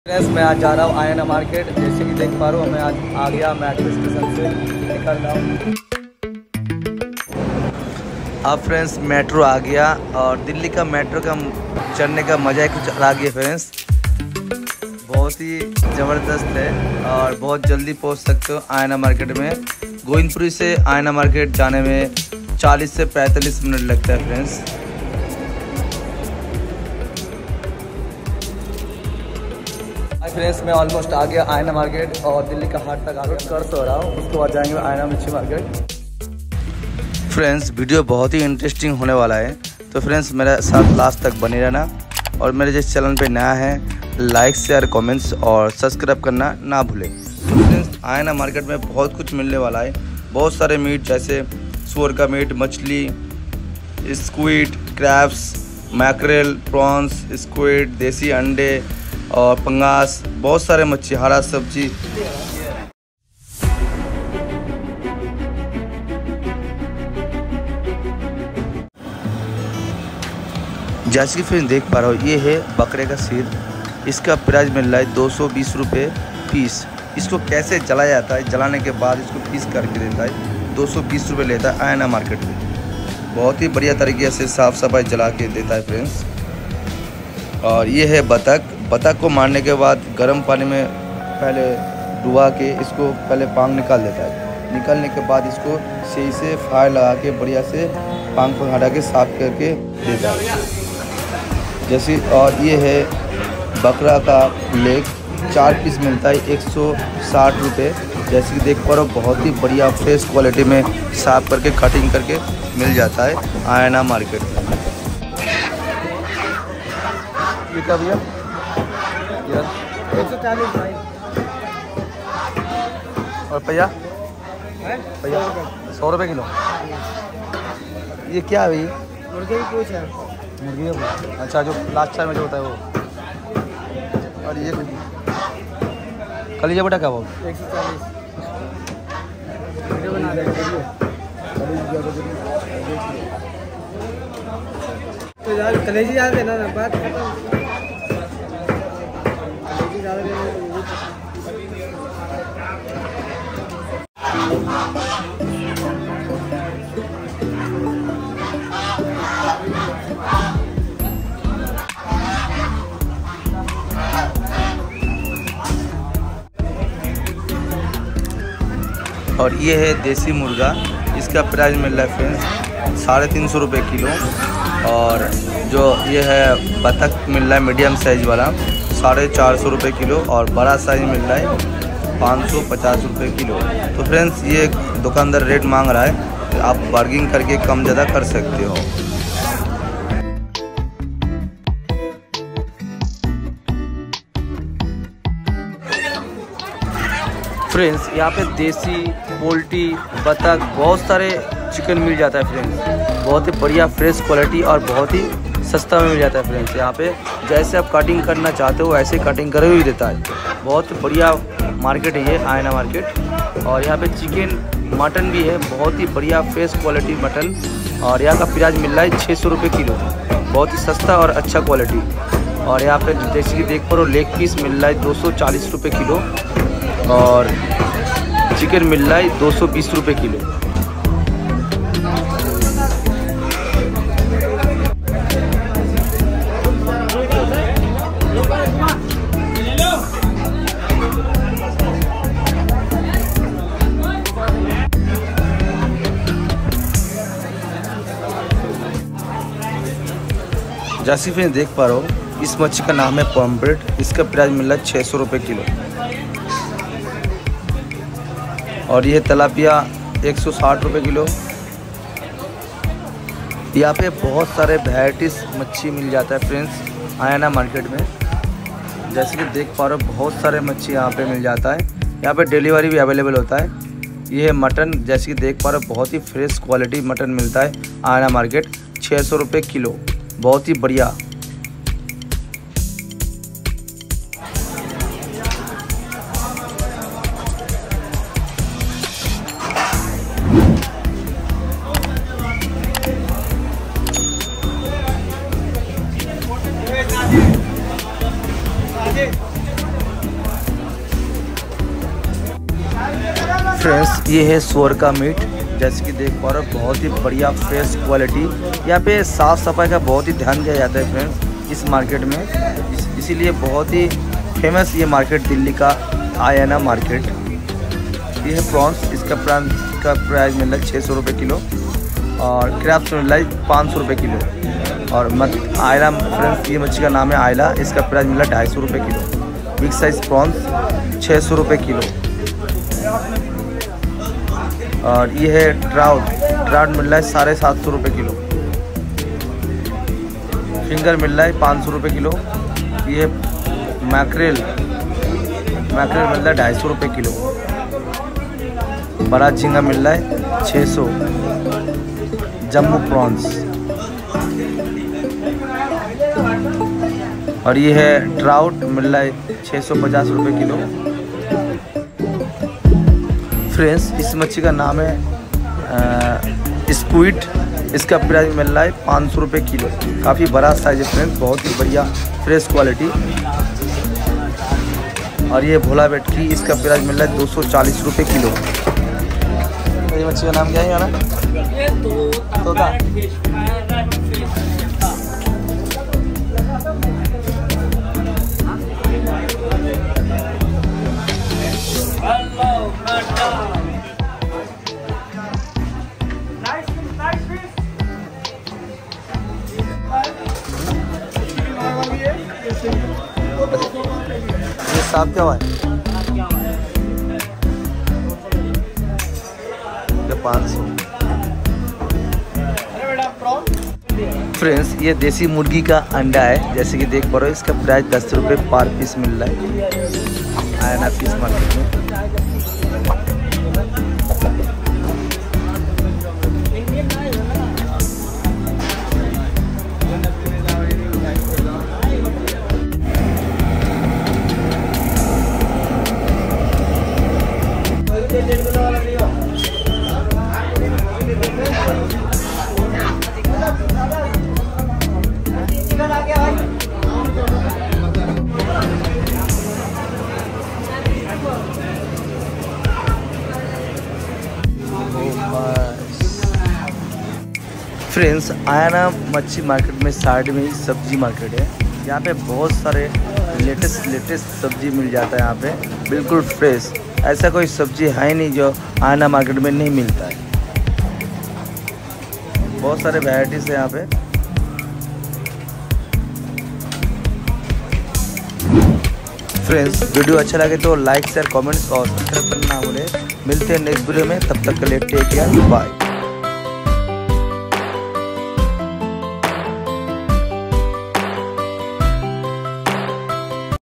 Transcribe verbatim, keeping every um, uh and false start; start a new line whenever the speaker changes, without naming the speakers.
Friends मैं आज जा रहा हूँ आयना मार्केट। जैसे कि देख पा रहा हूँ मैं आज आ गया मेट्रो स्टेशन से निकल रहा हूँ। अब फ्रेंड्स मेट्रो आ गया और दिल्ली का मेट्रो का चढ़ने का मज़ा ही कुछ अलग है फ्रेंड्स। बहुत ही ज़बरदस्त है और बहुत जल्दी पहुँच सकते हो आयना मार्केट में। गोविंदपुरी से आयना मार्केट जाने में चालीस से पैंतालीस मिनट लगता है फ्रेंड्स। फ्रेंड्स मैं ऑलमोस्ट आ गया आयना मार्केट और दिल्ली का हाट तक आ गया। कर सो रहा हूँ, उसके बाद जाएंगे आयना मच्छी मार्केट। फ्रेंड्स वीडियो बहुत ही इंटरेस्टिंग होने वाला है, तो फ्रेंड्स मेरे साथ लास्ट तक बने रहना। और मेरे जिस चैनल पे नया है लाइक शेयर कमेंट्स और सब्सक्राइब करना ना भूलें। तो फ्रेंड्स आयना मार्केट में बहुत कुछ मिलने वाला है। बहुत सारे मीट जैसे सुअर का मीट, मछली, squid, crabs, mackerel, prawns, squid, देसी अंडे और पंगास, बहुत सारे मच्छी, हरा सब्जी। जैसे कि फिर देख पा रहा हूँ ये है बकरे का सिर। इसका प्राइस मिल रहा है दो सौ बीस रुपये पीस। इसको कैसे जलाया जाता है, जलाने के बाद इसको पीस करके देता है, दो सौ बीस रुपये लेता है आयना मार्केट में। बहुत ही बढ़िया तरीके से साफ़ सफाई जला के देता है फ्रेंड्स। और ये है बतख। बतख को मारने के बाद गर्म पानी में पहले डुबा के इसको पहले पांग निकाल देता है। निकालने के बाद इसको सही से फायर लगा के बढ़िया से पांग को हटा के साफ करके देता है जैसे। और ये है बकरा का लेग, चार पीस मिलता है एक सौ साठ रुपये। जैसे कि देख पा रहे हो बहुत ही बढ़िया फ्रेश क्वालिटी में साफ करके कटिंग करके मिल जाता है आयना मार्केट में। ये क्या भैया? एक सौ चालीस भाई। और भैया भैया सौ रुपये किलो। ये क्या है भाई?
मुर्गे की पूछ है।
मुर्गी का? अच्छा, जो लास्ट टाइम में जो होता है वो। और ये कलीजा बटा क्या वो?
एक सौ चालीस। वीडियो बना देंगे तो यार कलेजी याद देना ना बात खत्म।
और ये है देसी मुर्गा। इसका प्राइस मिल रहा है फ्रेंड्स साढ़े तीन सौ रुपये किलो। और जो ये है बतख मिल रहा है मीडियम साइज़ वाला साढ़े चार सौ रुपये किलो। और बड़ा साइज मिल रहा है पाँच सौ पचास रुपये किलो। तो फ्रेंड्स ये दुकानदार रेट मांग रहा है, आप बार्गिंग करके कम ज़्यादा कर सकते हो। फ्रेंड्स यहाँ पे देसी पोल्ट्री, बतख, बहुत सारे चिकन मिल जाता है फ्रेंड्स। बहुत ही बढ़िया फ्रेश क्वालिटी और बहुत ही सस्ता में मिल जाता है फ्रेंड्स। यहाँ पे जैसे आप कटिंग करना चाहते हो वैसे कटिंग करके भी देता है। बहुत बढ़िया मार्केट है ये आयना मार्केट। और यहाँ पे चिकन, मटन भी है, बहुत ही बढ़िया फ्रेश क्वालिटी मटन। और यहाँ का प्राइस मिल रहा है छः सौ रुपये किलो, बहुत ही सस्ता और अच्छा क्वालिटी। और यहाँ पे जैसे कि देख पा रहे हो लेग पीस मिल रहा है दो सौ चालीस रुपये किलो। और चिकन मिल रहा है दो सौ बीस रुपये किलो। जैसे कि देख पा रहे हो इस मच्छी का नाम है पॉम्फ्रेट। इसका प्राइस मिल रहा है छः सौ रुपये किलो। और ये तलापिया एक सौ साठ रुपये किलो। यहाँ पे बहुत सारे वैराइटीज़ मच्छी मिल जाता है फ्रेंड्स आयना मार्केट में। जैसे कि देख पा रहे हो बहुत सारे मच्छी यहाँ पे मिल जाता है। यहाँ पे डिलीवरी भी अवेलेबल होता है। ये है मटन। जैसे कि देख पा रहे हो बहुत ही फ्रेश क्वालिटी मटन मिलता है आयना मार्केट, छः सौ रुपये किलो, बहुत ही बढ़िया। फ्रेंड्स ये है सुअर का मीट, जैसे कि देख पा रहे हो बहुत ही बढ़िया फ्रेश क्वालिटी। यहाँ पे साफ़ सफाई का बहुत ही ध्यान दिया जाता है फ्रेंड्स इस मार्केट में, इस, इसीलिए बहुत ही फेमस ये मार्केट दिल्ली का आयाना मार्केट। ये है प्रॉन्स, इसका प्राइस का प्राइस मिल रहा है छः सौ रुपये किलो और क्रैब्स मिल रहा है पाँच सौ रुपये किलो। और मत आयला फ्रेंड्स ये मच्छी का नाम है आयला, इसका प्राइस मिल रहा है ढाई सौ रुपये किलो। बिग साइज़ प्रॉन्स छः सौ रुपये किलो। और ये है ट्राउट, ट्राउट मिल रहा है साढ़े सात सौ रुपये किलो। फिंगर मिल रहा है पाँच सौ रुपये किलो। ये मैक्रेल, मैक्रेल मिल रहा है ढाई सौ रुपये किलो। बड़ा झींगा मिल रहा है छः सौ। Jumbo prawns. और ये है ट्राउट मिल रहा है छः सौ पचास रुपये किलो। फ्रेंड्स इस मच्छी का नाम है स्क्विड, इसका प्राइस मिल रहा है पाँच सौ रुपये किलो। काफ़ी बड़ा साइज है फ्रेंड्स, बहुत ही बढ़िया फ्रेश क्वालिटी। और ये भोला वेटकी, इसका प्राइस मिल रहा है दो सौ चालीस रुपये किलो। ये मच्छी का नाम क्या है ना? तोता। ये साफ क्या हुआ है? पाँच सौ। फ्रेंड्स ये देसी मुर्गी का अंडा है, जैसे कि देख पा रहे हो, इसका प्राइस दस रुपये पर पीस मिल रहा है आयना पीस मार्केट में। फ्रेंड्स आयाना मच्छी मार्केट में साइड में ही सब्जी मार्केट है। यहाँ पे बहुत सारे लेटेस्ट लेटेस्ट सब्जी मिल जाता है यहाँ पे, बिल्कुल फ्रेश। ऐसा कोई सब्जी है नहीं जो आयाना मार्केट में नहीं मिलता है। बहुत सारे वैराइटीज़ है यहाँ पे। फ्रेंड्स वीडियो अच्छा लगे तो लाइक शेयर कमेंट्स और सब्सक्राइब करना ना भूलें। मिलते हैं नेक्स्ट वीडियो में, तब तक के लिए टेक केयर, बाय।